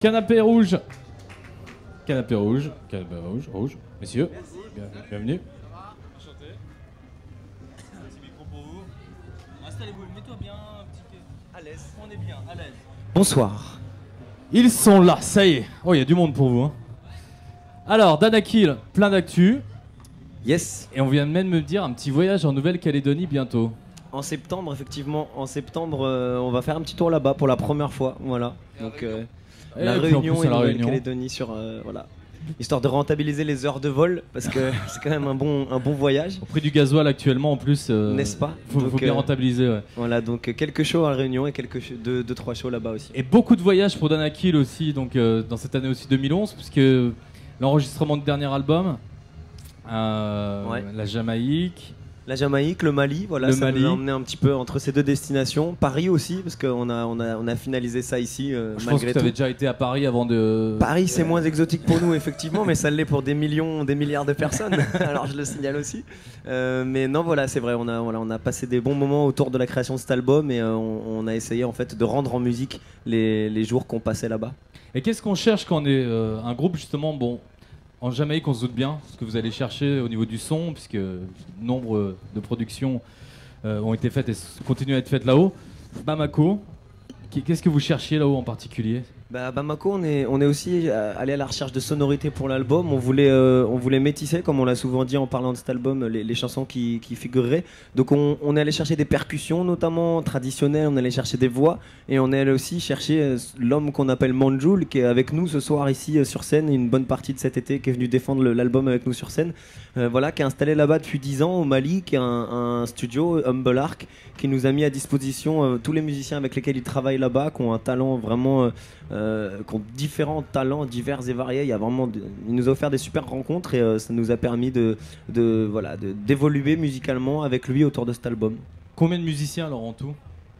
Canapé rouge. Canapé rouge. Canapé rouge. Rouge. Messieurs, bienvenue. Enchanté. Petit micro pour vous. Installez-vous, mets-toi bien un petit peu à l'aise. On est bien, à l'aise. Bonsoir. Ils sont là, ça y est. Oh, il y a du monde pour vous. Hein. Alors, Danakil, plein d'actu. Yes. Et on vient même de me dire un petit voyage en Nouvelle-Calédonie bientôt. En septembre, effectivement, on va faire un petit tour là-bas pour la première fois. Voilà. Donc, la Réunion et Nouvelle-Calédonie sur. Voilà. Histoire de rentabiliser les heures de vol, parce que c'est quand même un bon voyage. Au prix du gasoil actuellement, en plus. N'est-ce pas? Faut bien rentabiliser, ouais. Voilà, donc quelques shows à la Réunion et deux, trois shows là-bas aussi. Et beaucoup de voyages pour Danakil aussi, donc dans cette année aussi 2011, puisque l'enregistrement du dernier album, la Jamaïque. La Jamaïque, le Mali, voilà, ça nous a emmené un petit peu entre ces deux destinations. Paris aussi, parce qu'on a finalisé ça ici. Je pense que tu avais déjà été à Paris avant de. Paris, c'est moins exotique pour nous, effectivement, mais ça l'est pour des millions, des milliards de personnes. Alors je le signale aussi. Mais non, voilà, c'est vrai, on a passé des bons moments autour de la création de cet album et on a essayé en fait de rendre en musique les jours qu'on passait là-bas. Et qu'est-ce qu'on cherche quand on est un groupe justement bon? En Jamaïque, on se doute bien ce que vous allez chercher au niveau du son, puisque nombre de productions ont été faites et continuent à être faites là-haut. Bamako, qu'est-ce que vous cherchiez là-haut en particulier? Bamako, on est aussi allé à la recherche de sonorités pour l'album. On voulait métisser, comme on l'a souvent dit en parlant de cet album, les chansons qui figureraient. Donc on est allé chercher des percussions, notamment traditionnelles, on est allé chercher des voix, et on est allé aussi chercher l'homme qu'on appelle Manjoul, qui est avec nous ce soir ici sur scène, une bonne partie de cet été, qui est venu défendre l'album avec nous sur scène. Voilà, qui est installé là-bas depuis 10 ans au Mali, qui a un studio, Humble Arc, qui nous a mis à disposition tous les musiciens avec lesquels il travaille là-bas, qui ont un talent vraiment... qui ont différents talents divers et variés. Il nous a offert des super rencontres et ça nous a permis d'évoluer musicalement avec lui autour de cet album. Combien de musiciens alors en tout?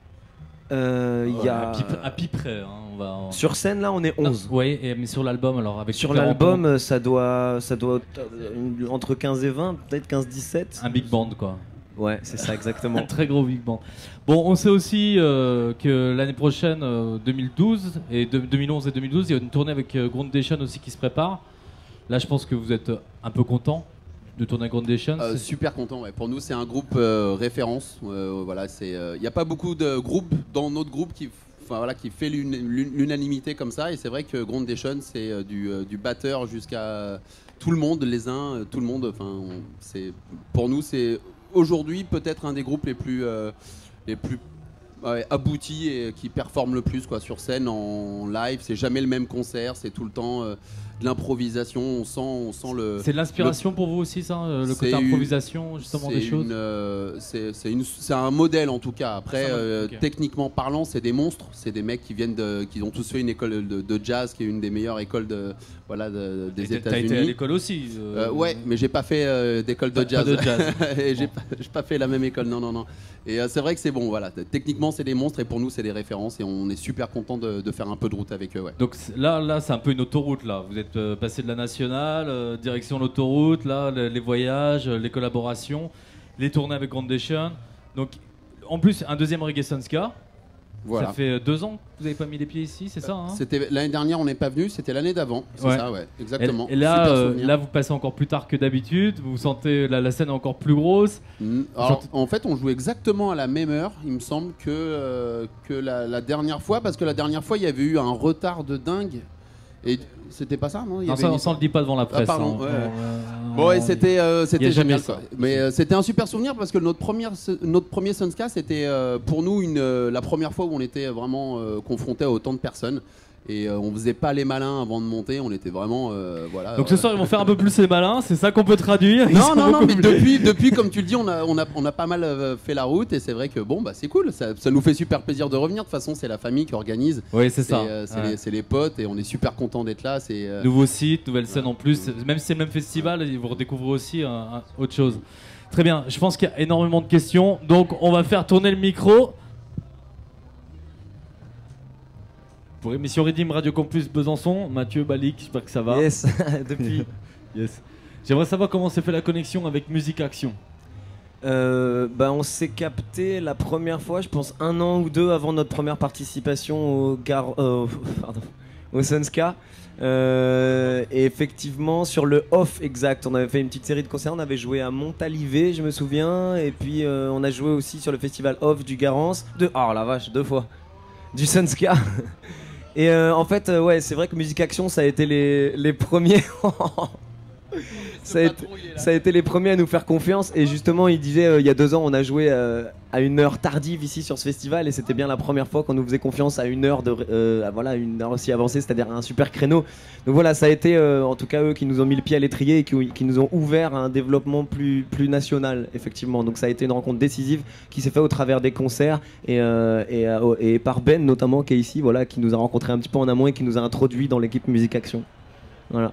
Y a... à peu près. Hein, Sur scène là on est 11. Oui, mais sur l'album alors avec sur l'album ça doit entre 15 et 20, peut-être 15-17. Un big band quoi. Ouais, c'est ça exactement. Un très gros big band. Bon, on sait aussi que l'année prochaine, 2012 et 2011 et 2012, il y a une tournée avec Groundation aussi qui se prépare. Là, je pense que vous êtes un peu content de tourner avec Groundation. Super content. Ouais. Pour nous, c'est un groupe référence. Voilà, il n'y a pas beaucoup de groupes dans notre groupe qui fait l'unanimité comme ça. Et c'est vrai que Groundation, c'est du batteur jusqu'à tout le monde, tout le monde. Pour nous, c'est aujourd'hui peut-être un des groupes les plus aboutis et qui performent le plus quoi, sur scène, en live. C'est jamais le même concert, c'est tout le temps de l'improvisation. On sent le. C'est de l'inspiration pour vous aussi, ça, le côté improvisation justement des choses. C'est un modèle en tout cas. Après, okay. Techniquement parlant, c'est des monstres. C'est des mecs qui ont tous fait une école de jazz, qui est une des meilleures écoles des États-Unis. T'as été à l'école aussi. Ouais, mais j'ai pas fait d'école de jazz. Pas de jazz. Et j'ai pas fait la même école. Non. Et c'est vrai que c'est bon. Voilà. Techniquement, c'est des monstres et pour nous, c'est des références et on est super content de faire un peu de route avec eux. Ouais. Donc là, c'est un peu une autoroute là. Vous êtes passé de la nationale, direction l'autoroute, là, les voyages, les collaborations, les tournées avec Groundation. Donc, en plus, un deuxième Reggae Sun Ska. Voilà. Ça fait 2 ans que vous n'avez pas mis les pieds ici, c'est ça hein? C'était l'année dernière, on n'est pas venu, c'était l'année d'avant. C'est ça, ouais, exactement. Et là, vous passez encore plus tard que d'habitude, vous sentez la scène est encore plus grosse. Alors, en fait, on joue exactement à la même heure, il me semble, que la dernière fois, parce que la dernière fois, il y avait eu un retard de dingue. Et c'était pas ça, non? Non, ça, on ne le dit pas devant la presse. Ah, pardon, bon, et c'était génial, quoi. Mais c'était un super souvenir parce que notre premier Sun Ska, c'était pour nous la première fois où on était vraiment confronté à autant de personnes. Et on faisait pas les malins avant de monter, on était vraiment voilà. Donc ce soir ils vont faire un peu plus les malins, c'est ça qu'on peut traduire. Non, mais depuis comme tu le dis, on a pas mal fait la route et c'est vrai que bon bah c'est cool, ça nous fait super plaisir de revenir. De toute façon c'est la famille qui organise. Oui c'est ça. C'est les potes et on est super content d'être là. Nouveau site, nouvelle scène en plus. Même si c'est le même festival, vous redécouvrez aussi autre chose. Très bien, je pense qu'il y a énormément de questions, donc on va faire tourner le micro. Pour émission Redim Radio Campus Besançon, Mathieu Balik, j'espère que ça va. Yes, depuis. Yes. J'aimerais savoir comment s'est fait la connexion avec Musique Action. On s'est capté la première fois, je pense 1 an ou 2 avant notre première participation au Sun Ska. Et effectivement, sur le off exact, on avait fait une petite série de concerts. On avait joué à Montalivet, je me souviens. Et puis on a joué aussi sur le festival off du Garance. Oh la vache, 2 fois. Du Sun Ska. Et en fait, ouais, c'est vrai que Musique Action, ça a été les premiers. Ça a été les premiers à nous faire confiance. Et justement, il disait, il y a 2 ans, on a joué à une heure tardive ici sur ce festival. Et c'était bien la première fois qu'on nous faisait confiance à une heure, voilà, une heure aussi avancée, c'est-à-dire un super créneau. Donc voilà, ça a été en tout cas eux qui nous ont mis le pied à l'étrier et qui nous ont ouvert à un développement plus national, effectivement. Donc ça a été une rencontre décisive qui s'est faite au travers des concerts et par Ben notamment, qui est ici, voilà, qui nous a rencontrés un petit peu en amont et qui nous a introduits dans l'équipe Musique Action. Voilà.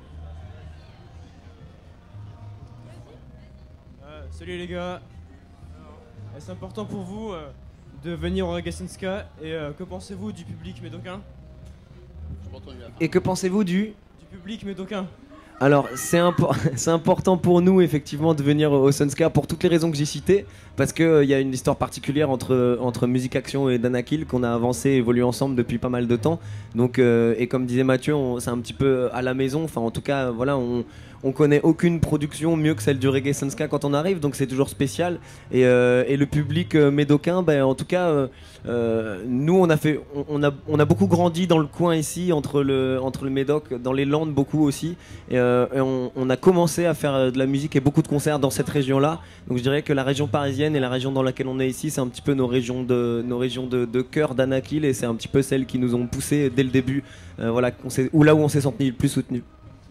Salut les gars, c'est important pour vous de venir au Reggae Sun Ska et que pensez-vous du public médocain? Et que pensez-vous du public médocain? Alors c'est important pour nous effectivement de venir au Sun Ska pour toutes les raisons que j'ai citées, parce qu'il y a une histoire particulière entre Musique Action et Danakil qu'on a avancé et évolué ensemble depuis pas mal de temps. Donc, et comme disait Mathieu, c'est un petit peu à la maison, enfin en tout cas voilà, on connaît aucune production mieux que celle du Reggae Sun Ska quand on arrive, donc c'est toujours spécial. Et le public médocain, ben, en tout cas, nous on a beaucoup grandi dans le coin ici, entre le Médoc, dans les Landes beaucoup aussi. Et on a commencé à faire de la musique et beaucoup de concerts dans cette région-là. Donc je dirais que la région parisienne et la région dans laquelle on est ici, c'est un petit peu nos régions de cœur d'Anakil, et c'est un petit peu celles qui nous ont poussé dès le début, voilà, là où on s'est senti le plus soutenu.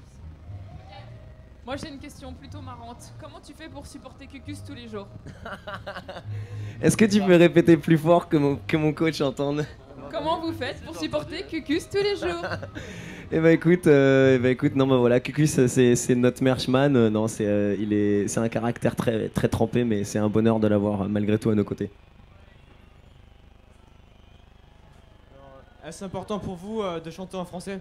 Moi j'ai une question plutôt marrante. Comment tu fais pour supporter Cucus tous les jours? Est-ce que tu peux répéter plus fort que mon coach entende? Comment vous faites pour supporter Cucus tous les jours? Eh ben écoute, non bah voilà, Cucus c'est notre merchman. Non, c'est un caractère très très trempé, mais c'est un bonheur de l'avoir malgré tout à nos côtés. Est-ce important pour vous de chanter en français?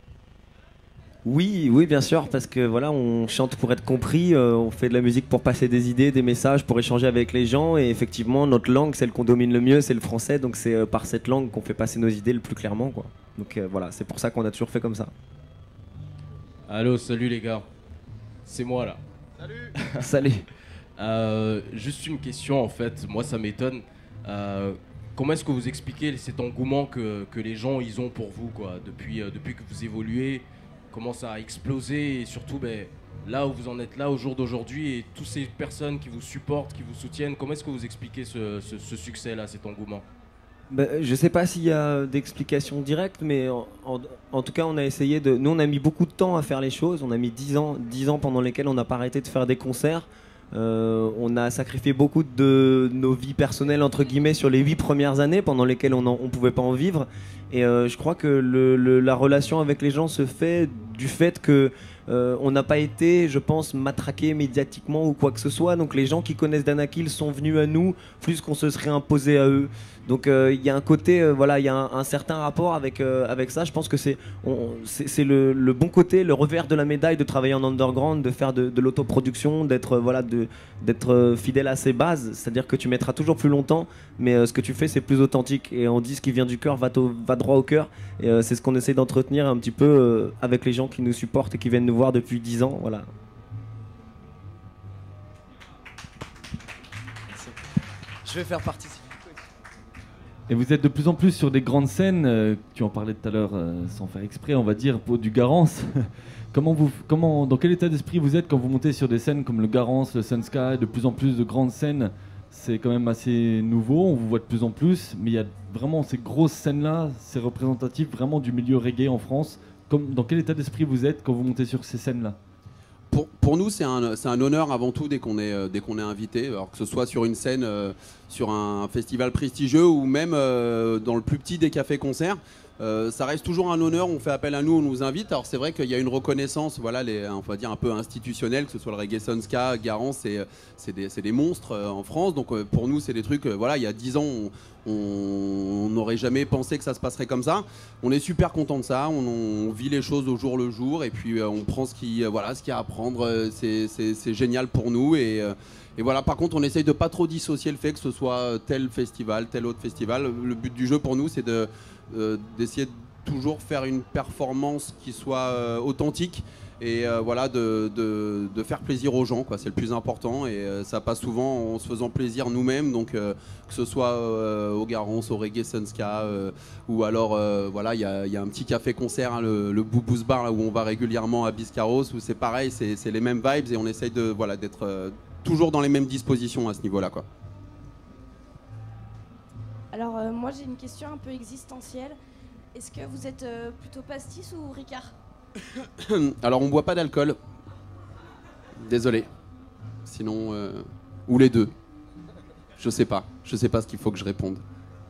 Oui, bien sûr, parce que voilà, on chante pour être compris, on fait de la musique pour passer des idées, des messages, pour échanger avec les gens, et effectivement, notre langue, celle qu'on domine le mieux, c'est le français, donc c'est par cette langue qu'on fait passer nos idées le plus clairement, quoi. Donc voilà, c'est pour ça qu'on a toujours fait comme ça. Allô, salut les gars, c'est moi là. Salut. Juste une question en fait, moi ça m'étonne. Comment est-ce que vous expliquez cet engouement que les gens ils ont pour vous, quoi, depuis que vous évoluez? Comment ça a explosé, et surtout là où vous en êtes là au jour d'aujourd'hui, et toutes ces personnes qui vous supportent, qui vous soutiennent, comment est-ce que vous expliquez ce succès-là, cet engouement? Je sais pas s'il y a d'explications directes, mais en tout cas on a essayé de... Nous on a mis beaucoup de temps à faire les choses, on a mis 10 ans pendant lesquels on n'a pas arrêté de faire des concerts. On a sacrifié beaucoup de nos vies personnelles entre guillemets sur les 8 premières années pendant lesquelles on pouvait pas en vivre, et je crois que la relation avec les gens se fait du fait que on n'a pas été, je pense, matraqué médiatiquement ou quoi que ce soit. Donc les gens qui connaissent Danakil sont venus à nous plus qu'on se serait imposé à eux. Donc il y a un côté, voilà, il y a un certain rapport avec ça. Je pense que c'est le bon côté, le revers de la médaille de travailler en underground, de faire de l'autoproduction, d'être fidèle à ses bases. C'est-à-dire que tu mettras toujours plus longtemps, mais ce que tu fais c'est plus authentique. Et on dit ce qui vient du cœur va droit au cœur. Et c'est ce qu'on essaie d'entretenir un petit peu avec les gens qui nous supportent et qui viennent nous voir depuis 10 ans. Voilà. Je vais faire partie. Et vous êtes de plus en plus sur des grandes scènes, tu en parlais tout à l'heure sans faire exprès, on va dire, pour du Garance. Dans quel état d'esprit vous êtes quand vous montez sur des scènes comme le Garance, le Sun Ska, de plus en plus de grandes scènes? C'est quand même assez nouveau, on vous voit de plus en plus, mais il y a vraiment ces grosses scènes-là, c'est représentatif vraiment du milieu reggae en France. Dans quel état d'esprit vous êtes quand vous montez sur ces scènes-là? Pour nous, c'est un honneur avant tout dès qu'on est invité, alors que ce soit sur une scène, sur un festival prestigieux, ou même dans le plus petit des cafés-concerts. Ça reste toujours un honneur, on fait appel à nous, on nous invite. Alors c'est vrai qu'il y a une reconnaissance, voilà, on va dire un peu institutionnelle, que ce soit le Reggae Sun Ska, Garance, c'est des monstres en France. Donc pour nous, c'est des trucs, voilà, il y a 10 ans, on n'aurait jamais pensé que ça se passerait comme ça. On est super content de ça, on vit les choses au jour le jour, et puis on prend ce qu'il y a à prendre. C'est génial pour nous, et voilà. Par contre, on essaye de pas trop dissocier le fait que ce soit tel festival, tel autre festival. Le but du jeu pour nous, c'est d'essayer toujours faire une performance qui soit authentique et voilà, de faire plaisir aux gens, quoi. C'est le plus important et ça passe souvent en se faisant plaisir nous-mêmes, donc que ce soit au Garance, au Reggae Sun Ska ou alors voilà, il y a un petit café-concert, hein, le Booboos Bar là, où on va régulièrement à Biscarros, où c'est pareil, c'est les mêmes vibes et on essaye de, voilà, d'être toujours dans les mêmes dispositions à ce niveau-là, quoi. Alors moi j'ai une question un peu existentielle. Est-ce que vous êtes plutôt pastis ou Ricard? Alors on boit pas d'alcool. Désolé. Sinon, ou les deux. Je sais pas ce qu'il faut que je réponde.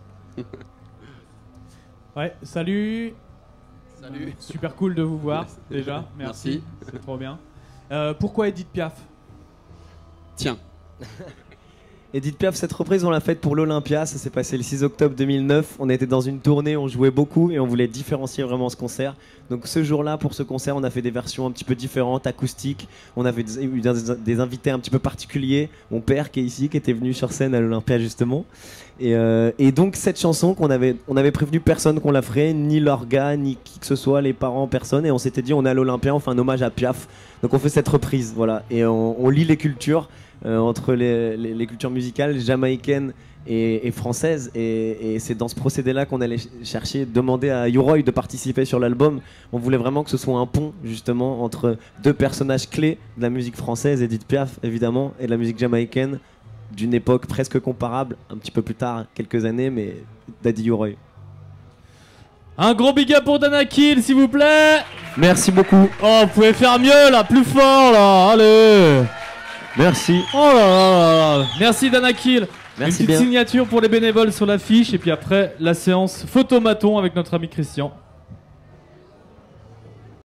Ouais, salut. Salut. Super cool de vous voir déjà. Merci. C'est trop bien. Pourquoi Edith Piaf? Tiens. Edith Piaf, cette reprise, on l'a faite pour l'Olympia. Ça s'est passé le 6 octobre 2009. On était dans une tournée, on jouait beaucoup et on voulait différencier vraiment ce concert. Donc ce jour-là, pour ce concert, on a fait des versions un petit peu différentes, acoustiques. On avait eu des invités un petit peu particuliers. Mon père qui est ici, qui était venu sur scène à l'Olympia justement. Et donc cette chanson on avait prévenu personne qu'on la ferait, ni l'orga, ni qui que ce soit, les parents, personne. Et on s'était dit, on est à l'Olympia, on fait un hommage à Piaf. Donc on fait cette reprise, voilà. Et on lie les cultures. Entre les cultures musicales jamaïcaines et françaises, et c'est dans ce procédé-là qu'on allait demander à Uroy de participer sur l'album. On voulait vraiment que ce soit un pont justement entre deux personnages clés de la musique française, Edith Piaf évidemment, et de la musique jamaïcaine d'une époque presque comparable, un petit peu plus tard, quelques années, mais Daddy Uroy. Un gros big up pour Danakil, s'il vous plaît. Merci beaucoup. Oh, vous pouvez faire mieux là, plus fort là, allez. Merci. Oh là là là. Merci Danakil. Merci Une petite bien. signature pour les bénévoles sur l'affiche et puis après la séance photomaton avec notre ami Christian.